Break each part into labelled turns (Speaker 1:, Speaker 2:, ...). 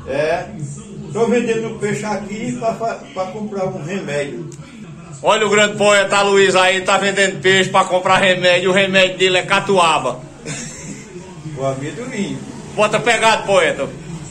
Speaker 1: Estou vendendo peixe aqui para comprar um remédio.
Speaker 2: Olha o grande poeta Luiz aí, tá vendendo peixe para comprar remédio. O remédio dele é catuaba.
Speaker 1: O amendoim.
Speaker 2: Bota pegado, poeta.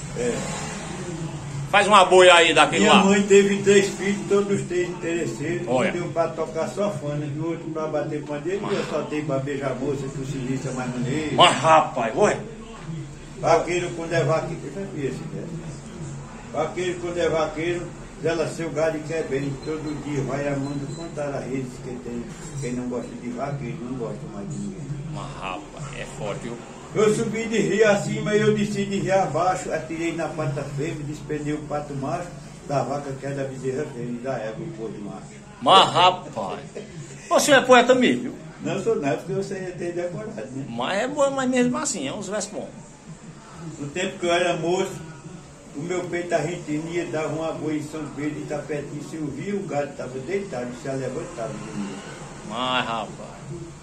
Speaker 2: Faz uma boia aí daquele lá.
Speaker 1: Minha mãe teve 3 filhos, todos 3 interesseiros.
Speaker 2: Olha.
Speaker 1: Um deu para tocar sofana, e o outro para bater pandeiro, e eu só tenho para beijar a moça, que o silício é mais maneiro.
Speaker 2: Mas rapaz, olha.
Speaker 1: Vaqueiro quando é vaqueiro, eu já vi esse, né? Vaqueiro quando é vaqueiro, zela seu gado e quer bem. Todo dia vai amando contar as redes que tem. Quem não gosta de vaqueiro não gosta mais de ninguém.
Speaker 2: Mas rapaz, é forte, viu?
Speaker 1: Eu subi de rio acima e eu desci de rio abaixo, atirei na pata fêmea, despendei o pato macho, da vaca que é da bezerra fêmea, da égua o pôr de macho.
Speaker 2: Mas rapaz, você é poeta mesmo, viu?
Speaker 1: Não sou nada, porque você tem decorado, né?
Speaker 2: Mas é bom, mas mesmo assim, é uns versos bons.
Speaker 1: No tempo que eu era moço, o meu peito argentinia dava uma boia em São Pedro, em Tapetinho, se eu via, o gado estava deitado, se levantava de mim.
Speaker 2: Mas rapaz.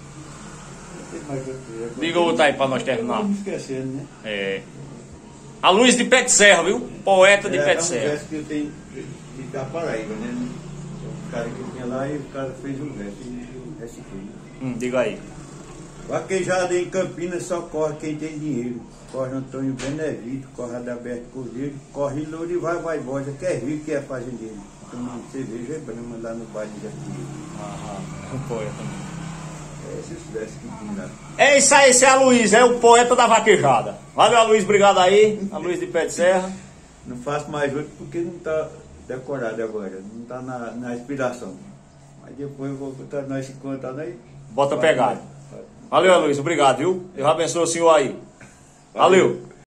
Speaker 1: Diga
Speaker 2: Diga outro aí pra nós terminar.
Speaker 1: Estamos esquecendo, né?
Speaker 2: A Luiz de Pé de Serra, viu? Poeta de Pé de Serra.
Speaker 1: É um verso que eu tenho da Paraíba, né? O cara que tinha lá e o cara fez um verso e eu reciquei.
Speaker 2: Diga aí.
Speaker 1: Vaquejada em Campinas só corre quem tem dinheiro. Corre Antônio Benevito, corre Adalberto Cordeiro, corre Lourival Vaivosa, que é rico, que é fazendeiro. Tomando cerveja e brama lá no baile de Artilheiro.
Speaker 2: Um poeta também.
Speaker 1: Esses versos que tem lá.
Speaker 2: É isso aí, esse é a Luiz, é o poeta da vaquejada. Valeu, a Luiz, obrigado aí. A Luiz de Pé de Serra.
Speaker 1: Não faço mais outro porque não está decorado agora, não está na inspiração. Mas depois eu vou botar nós se contar aí.
Speaker 2: Bota pegado. Valeu, Luiz, obrigado, viu? Deus abençoe o senhor aí. Valeu.